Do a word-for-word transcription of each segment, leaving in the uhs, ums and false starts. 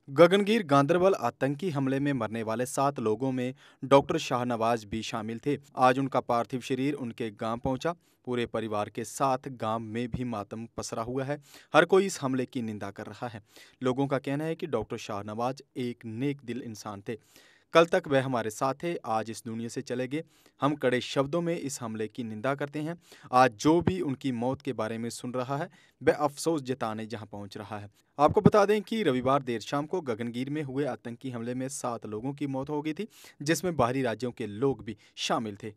गगनगीर गांदरबल आतंकी हमले में मरने वाले सात लोगों में डॉक्टर शाहनवाज भी शामिल थे। आज उनका पार्थिव शरीर उनके गांव पहुंचा। पूरे परिवार के साथ गांव में भी मातम पसरा हुआ है। हर कोई इस हमले की निंदा कर रहा है। लोगों का कहना है कि डॉक्टर शाहनवाज एक नेक दिल इंसान थे। कल तक वह हमारे साथ थे, आज इस दुनिया से चले गए। हम कड़े शब्दों में इस हमले की निंदा करते हैं। आज जो भी उनकी मौत के बारे में सुन रहा है वह अफसोस जताने जहां पहुंच रहा है। आपको बता दें कि रविवार देर शाम को गगनगीर में हुए आतंकी हमले में सात लोगों की मौत हो गई थी, जिसमें बाहरी राज्यों के लोग भी शामिल थे।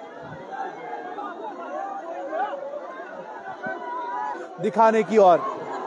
दिखाने की ओर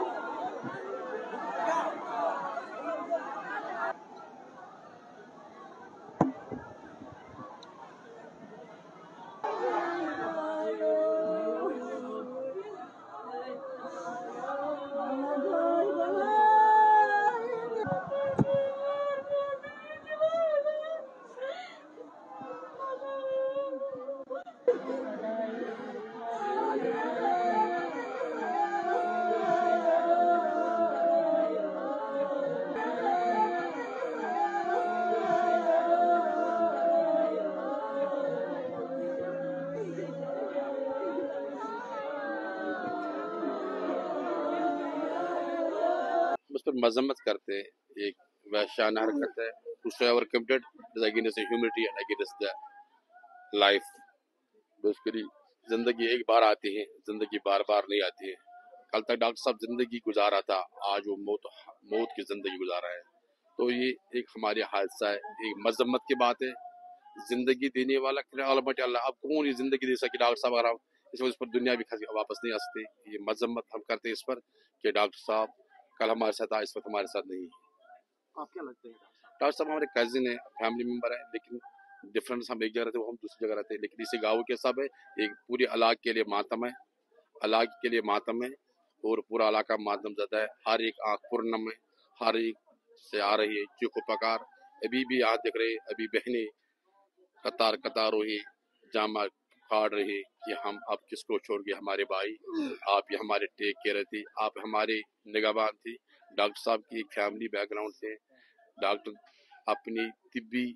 उस पर मजम्मत करते हैं। एक वहशाना हरकत है। Whosoever committed is against the humanity and against the life. Basically जिंदगी एक बार आती है, जिंदगी बार बार नहीं आती है। कल तक डॉक्टर साहब जिंदगी गुजारा था, आज वो मौत मौत की जिंदगी गुजारा है। तो ये एक हमारे हादसा है, एक मजम्मत की बात है। जिंदगी देने वाला अल्लाह, अब कौन ये जिंदगी दे सके डॉक्टर साहब? अगर इस इस पर दुनिया भी वापस नहीं आ सकती। ये मजम्मत हम करते हैं इस पर कि डॉक्टर साहब कल हमारे साथ आए, इस वक्त हमारे साथ नहीं है। आप क्या लगते हैं? डॉक्टर साहब हमारे कजिन है, फैमिली मेंबर है, लेकिन डिफरेंस हम एक जगह रहते, वो हम दूसरी जगह रहते हैं। लेकिन इसी गाँव के सब है, एक पूरे इलाके के लिए मातम है, इलाके के लिए मातम है और पूरा इलाका मातम ज़दा है। हर एक आँख पुरनम है, हर एक से आ रही है चीखो पकार। अभी भी यहाँ दिख रहे, अभी बहने कतार कतार हुई जामा फाड़ रही कि हम अब किसको छोड़ के, हमारे भाई आप ये हमारे टेक केयर थी, आप हमारे निगहबान थी। डॉक्टर साहब की एक फैमिली बैकग्राउंड से डॉक्टर अपनी तिब्बी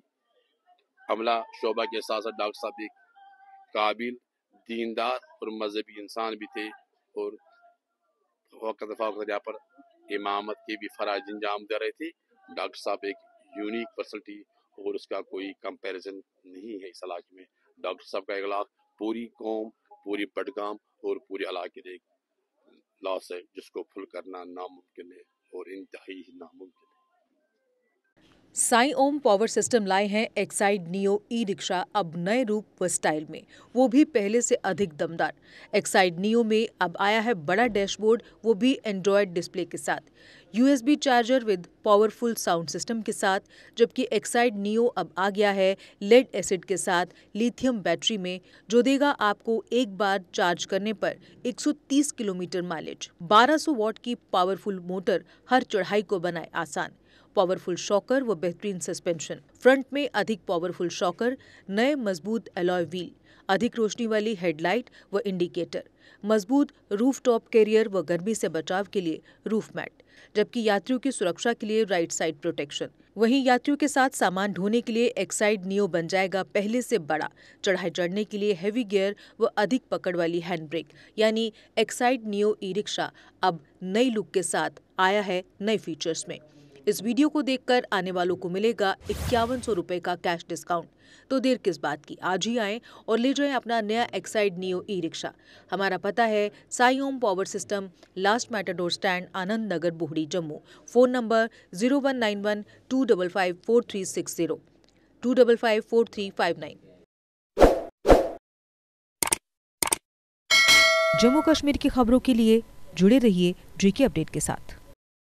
अमला शोबा के साथ साथ डॉक्टर साहब एक काबिल, दीनदार और मजहबी इंसान भी थे और वक्त वक्त यहाँ पर इमामत के भी फराज अंजाम दे रहे थे। डॉक्टर साहब एक यूनिक पर्सनलिटी और उसका कोई कंपैरिजन नहीं है इस इलाके में। डॉक्टर साहब का इखलाक पूरी कौम, पूरी बडगाम और पूरे इलाके के लॉस है, जिसको फुल करना नामुमकिन है और इंतहाई नामुमकिन है। साई ओम पावर सिस्टम लाए हैं एक्साइड नियो ई रिक्शा, अब नए रूप व स्टाइल में, वो भी पहले से अधिक दमदार। एक्साइड नियो में अब आया है बड़ा डैशबोर्ड, वो भी एंड्रॉयड डिस्प्ले के साथ, USB charger with powerful sound system के साथ। जबकि एक्साइड नियो अब आ गया है लेड एसिड के साथ लिथियम बैटरी में, जो देगा आपको एक बार चार्ज करने पर एक सौ तीस किलोमीटर माइलेज। बारह सौ वॉट की पावरफुल मोटर हर चढ़ाई को बनाए आसान। पावरफुल शॉकर व बेहतरीन सस्पेंशन, फ्रंट में अधिक पावरफुल शॉकर, नए मजबूत एलॉय व्हील, अधिक रोशनी वाली हेडलाइट व इंडिकेटर, मजबूत रूफ टॉप कैरियर व गर्मी से बचाव के लिए रूफ मैट, जबकि यात्रियों की सुरक्षा के लिए राइट साइड प्रोटेक्शन। वहीं यात्रियों के साथ सामान ढोने के लिए एक्साइड नियो बन जाएगा पहले से बड़ा। चढ़ाई चढ़ने के लिए हैवी गियर व अधिक पकड़ वाली हैंड ब्रेक, यानी एक्साइड नियो ई रिक्शा अब नई लुक के साथ आया है नए फीचर्स में। इस वीडियो को देखकर आने वालों को मिलेगा इक्यावन सौ रुपए का कैश डिस्काउंट। तो देर किस बात की, आज ही आएं और ले जाएं अपना नया एक्साइड नियो ई रिक्शा। हमारा पता है Sai Om power system, last matador stand, Anand Nagar, Bohri, Jammu. Phone number zero one nine one two double five four three six zero two double five four three five nine. Jammu Kashmir की खबरों के लिए जुड़े रहिए जीके अपडेट के साथ।